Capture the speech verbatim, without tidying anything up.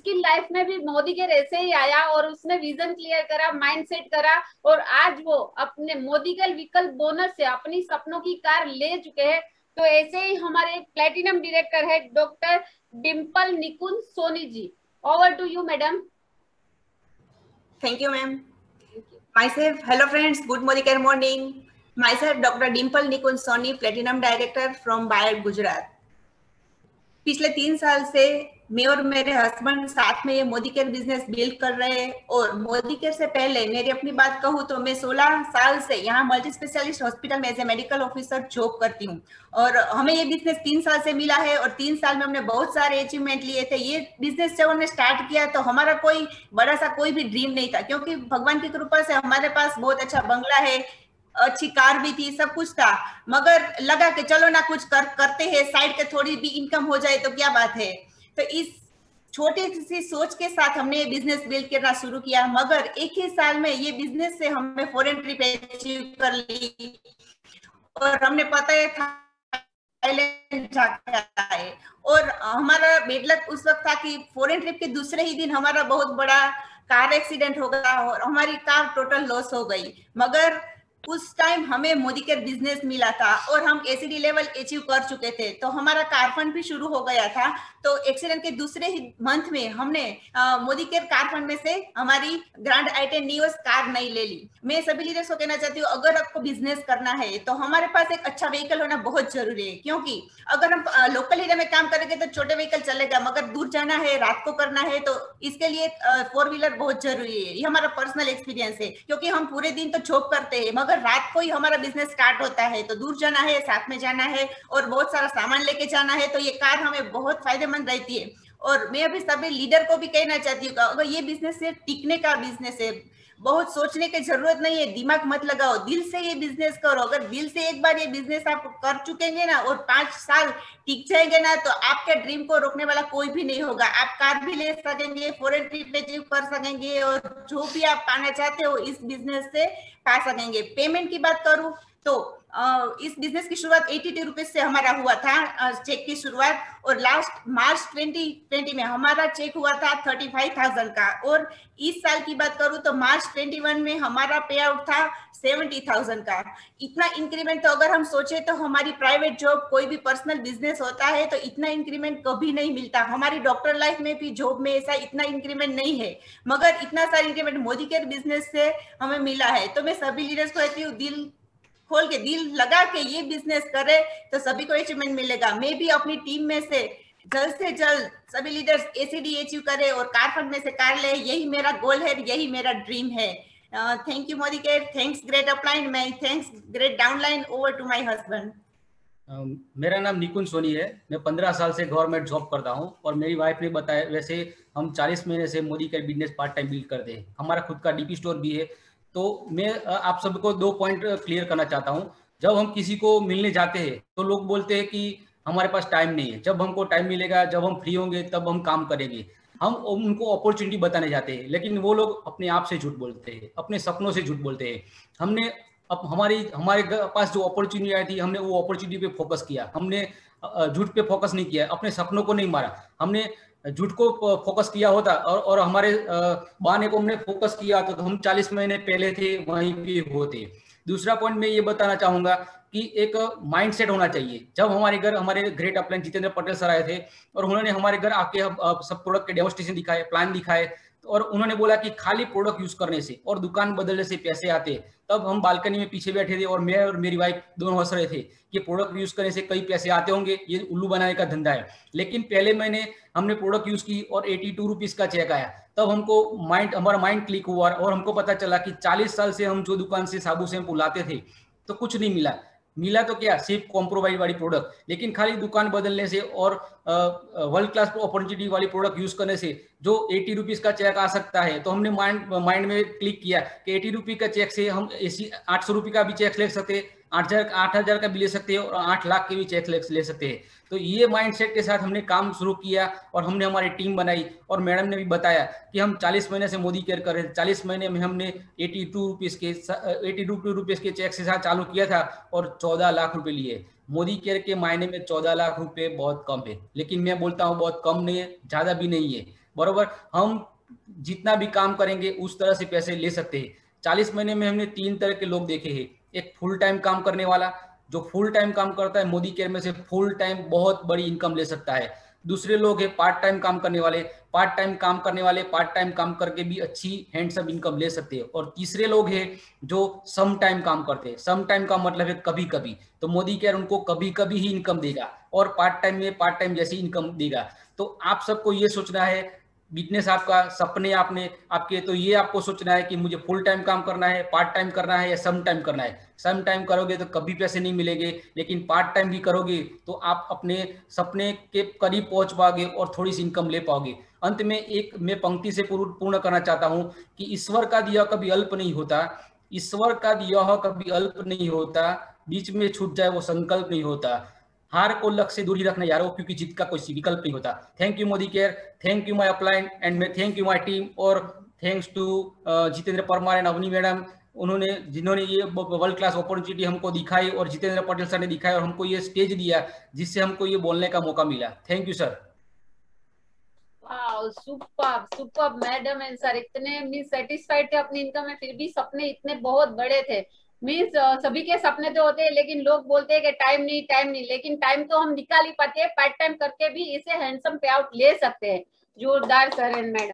उसकी लाइफ में भी मोदी केयर ऐसे ही आया और उसने विजन क्लियर करा, माइंडसेट करा और आज वो अपने मोदी केयर विकल्प बोनस से अपनी सपनों की कार ले चुके हैं। तो ऐसे ही हमारे एक प्लेटिनम डायरेक्टर है doctor Dimple Nikunj Soni ji. Over to you madam. Thank you, ma'am. Myself, hello friends, good morning, morning. Myself, Doctor Dimple Nikun Soni, Platinum Director from Bayer, Gujarat. पिछले तीन साल से मैं और मेरे हस्बैंड साथ में ये मोदी केयर बिजनेस बिल्ड कर रहे हैं। और मोदी केयर से पहले मेरी अपनी बात कहूँ तो मैं सोलह साल से यहाँ मल्टी स्पेशलिस्ट हॉस्पिटल में as a medical officer job करती हूँ। और हमें ये बिजनेस तीन साल से मिला है और तीन साल में हमने बहुत सारे अचीवमेंट लिए थे। ये बिजनेस जब हमने स्टार्ट किया तो हमारा कोई बड़ा सा कोई भी ड्रीम नहीं था, क्योंकि भगवान की कृपा से हमारे पास बहुत अच्छा बंगला है, अच्छी कार भी थी, सब कुछ था। मगर लगा कि चलो ना कुछ कर करते हैं, साइड के थोड़ी भी इनकम हो जाए तो क्या बात है। तो इस छोटे सी सोच के साथ हमने ये बिजनेस बिल्ड करना शुरू किया। मगर एक ही साल में ये बिजनेस से हमने फॉरेन ट्रिप अचीव कर ली और हमने पता है थाईलैंड जाके आए। और हमारा बेडलक उस वक्त था कि फॉरेन ट्रिप के दूसरे ही दिन हमारा बहुत बड़ा कार एक्सीडेंट हो गया और हमारी कार टोटल लॉस हो गई। मगर उस टाइम हमें मोदी केयर बिजनेस मिला था और हम एसीडी लेवल अचीव कर चुके थे, तो हमारा कार फंड भी शुरू हो गया था। तो एक्सीडेंट के दूसरे ही मंथ में हमने मोदी केयर कार फंड में से हमारी Grand i ten Nios car नई ले ली। मैं सभी लीडर्स को कहना चाहती हूँ, अगर आपको बिजनेस करना है तो हमारे पास एक अच्छा व्हीकल होना बहुत जरूरी है। क्योंकि अगर हम लोकल एरिया में काम करेंगे तो छोटे व्हीकल चलेगा, मगर दूर जाना है, रात को करना है, तो इसके लिए फोर व्हीलर बहुत जरूरी है। ये हमारा पर्सनल एक्सपीरियंस है, क्योंकि हम पूरे दिन तो जॉब करते हैं मगर रात को ही हमारा बिजनेस स्टार्ट होता है। तो दूर जाना है, साथ में जाना है और बहुत सारा सामान लेके जाना है, तो ये कार हमें बहुत फायदेमंद रहती है। और मैं अभी सभी लीडर को भी कहना चाहती हूँ, अगर ये बिजनेस सिर्फ टिकने का बिजनेस है, बहुत सोचने की जरूरत नहीं है, दिमाग मत लगाओ, दिल से ये बिजनेस करो। अगर दिल से एक बार ये बिजनेस आप कर चुकेंगे ना और पांच साल टिक जाएंगे ना, तो आपके ड्रीम को रोकने वाला कोई भी नहीं होगा। आप कार भी ले सकेंगे, फॉरेन ट्रिप अचीव कर सकेंगे और जो भी आप पाना चाहते हो इस बिजनेस से पा सकेंगे। पेमेंट की बात करूं तो इस बिजनेस की शुरुआत एटी रुपीज से हमारा हुआ था, चेक की शुरुआत। और लास्ट मार्च ट्वेंटी ट्वेंटी में हमारा चेक हुआ था थर्टी फाइव थाउजेंड का। और इस साल की बात करूं तो मार्च ट्वेंटी वन में हमारा पे आउट था सेवेंटी थाउजेंड का। इतना इंक्रीमेंट तो अगर हम सोचे तो हमारी प्राइवेट जॉब, कोई भी पर्सनल बिजनेस होता है तो इतना इंक्रीमेंट कभी नहीं मिलता। हमारी डॉक्टर लाइफ में भी जॉब में ऐसा इतना इंक्रीमेंट नहीं है, मगर इतना सारा इंक्रीमेंट मोदी केयर बिजनेस से हमें मिला है। तो मैं सभी लीडर्स को कहती हूँ, दिल खोल के, दिल लगा के ये बिजनेस करे तो सभी को अचीवमेंट मिलेगा। मैं भी अपनी टीम में से जल्द से जल्द सभी लीडर्स एसीडी अचीव करे और कार फंड में से कार ले, यही मेरा गोल है, यही मेरा ड्रीम है। Thank you Modicare, thanks great upline, मैं thanks great downline. Over to my husband. मेरा नाम निकुंज सोनी है, मैं पंद्रह साल से गवर्नमेंट जॉब करता हूं और मेरी वाइफ ने बताया, वैसे हम चालीस महीने से Modicare business part time build करते हैं। हमारा खुद का डीपी स्टोर भी है। तो मैं आप सबको दो पॉइंट क्लियर करना चाहता हूं। जब हम किसी को मिलने जाते हैं तो लोग बोलते हैं कि हमारे पास टाइम नहीं है, जब हमको टाइम मिलेगा, जब हम फ्री होंगे तब हम काम करेंगे। हम उनको अपॉर्चुनिटी बताने जाते हैं, लेकिन वो लोग अपने आप से झूठ बोलते हैं, अपने सपनों से झूठ बोलते हैं। हमने अब हमारी हमारे पास जो अपॉर्चुनिटी आई थी, हमने वो अपॉर्चुनिटी पे फोकस किया, हमने झूठ पे फोकस नहीं किया, अपने सपनों को नहीं मारा। हमने झूठ को फोकस किया होता और और हमारे बहाने को हमने फोकस किया तो हम चालीस महीने पहले थे वहीं पे होते। दूसरा पॉइंट मैं ये बताना चाहूंगा कि एक माइंडसेट होना चाहिए। जब हमारे घर हमारे great upline Jitendra Patel sir आए थे और उन्होंने हमारे घर आके सब प्रोडक्ट के डेमोस्ट्रेशन दिखाए, प्लान दिखाए, और उन्होंने बोला कि खाली प्रोडक्ट यूज करने से और दुकान बदलने से पैसे आते। तब हम बालकनी में पीछे बैठे थे और मैं और मेरी वाइफ दोनों हंस रहे थे कि प्रोडक्ट यूज करने से कई पैसे आते होंगे, ये उल्लू बनाने का धंधा है। लेकिन पहले महीने हमने प्रोडक्ट यूज की और एटी टू रुपीज का चेक आया, तब हमको माइंड हमारा माइंड क्लिक हुआ और हमको पता चला कि चालीस साल से हम जो दुकान से साबु शैम्पू लाते थे तो कुछ नहीं मिला। मिला तो क्या, सिर्फ कॉम्प्रोमाइज वाली प्रोडक्ट, लेकिन खाली दुकान बदलने से और वर्ल्ड क्लास अपॉर्चुनिटी वाली प्रोडक्ट यूज करने से जो एटी रुपीज का चेक आ सकता है, तो हमने माइंड माइंड में क्लिक किया कि एटी रुपीज का चेक से हम एसी आठ सौ रुपये का भी चेक ले सकते हैं, आठ हजार आठ हजार का भी ले सकते हैं और आठ लाख के भी चेक ले सकते हैं। तो ये माइंडसेट के साथ हमने काम शुरू किया और हमने हमारी टीम बनाई। और मैडम ने भी बताया कि हम चालीस महीने से मोदी केयर कर रहे थे, चालीस महीने में हमने एटी टू रुपीज के एटी टू रुपीज के चेक से साथ चालू किया था और चौदह लाख रुपए लिए। मोदी केयर के मायने में चौदह लाख रुपए बहुत कम है, लेकिन मैं बोलता हूँ बहुत कम नहीं है, ज्यादा भी नहीं है, बरोबर। हम जितना भी काम करेंगे उस तरह से पैसे ले सकते हैं। चालीस महीने में हमने तीन तरह के लोग देखे हैं। एक फुल टाइम काम करने वाला, जो फुल टाइम काम करता है मोदी केयर में से फुल टाइम बहुत बड़ी इनकम ले सकता है। दूसरे लोग हैं पार्ट टाइम काम करने वाले, पार्ट टाइम काम करने वाले पार्ट टाइम काम करके भी अच्छी हैंडसम इनकम ले सकते हैं। और तीसरे लोग हैं जो सम टाइम काम करते हैं। सम टाइम का मतलब है कभी कभी, तो मोदी केयर उनको कभी कभी ही इनकम देगा और पार्ट टाइम में पार्ट टाइम जैसी इनकम देगा। तो आप सबको ये सोचना है, बिजनेस आपका सपने आपने आपके, तो ये आपको सोचना है कि मुझे फुल टाइम काम करना है, पार्ट टाइम करना है या सम टाइम करना है। सम टाइम करोगे तो कभी पैसे नहीं मिलेंगे, लेकिन पार्ट टाइम भी करोगे तो आप अपने सपने के करीब पहुंच पाओगे और थोड़ी सी इनकम ले पाओगे। अंत में एक मैं पंक्ति से पूर्ण करना चाहता हूं कि ईश्वर का दिया कभी अल्प नहीं होता, ईश्वर का दिया कभी अल्प नहीं होता, बीच में छूट जाए वो संकल्प नहीं होता। हार को लक्ष्य से दूर ही रखना यारो, क्योंकि जीत का कोई विकल्प नहीं होता। Thank you Modicare, thank you my upline and मैं थैंक यू माय टीम, और thanks to Jitendra Parmar and Avni madam, उन्होंने जिन्होंने ये वर्ल्ड क्लास अपॉर्चुनिटी हमको दिखाई और जितेंद्र पटेल सर ने दिखाया और हमको ये स्टेज दिया जिससे हमको ये बोलने का मौका मिला। Thank you sir. Super super madam and sir, इतने मीन्स सेटिस्फाइड थे अपनी इनकम में, फिर भी सपने इतने बहुत बड़े थे। मीन्स सभी के सपने तो होते हैं, लेकिन लोग बोलते हैं कि टाइम नहीं टाइम नहीं, लेकिन टाइम तो हम निकाल ही पाते हैं। पार्ट टाइम करके भी इसे हैंडसम पे आउट ले सकते हैं। जोरदार सर एंड मैडम।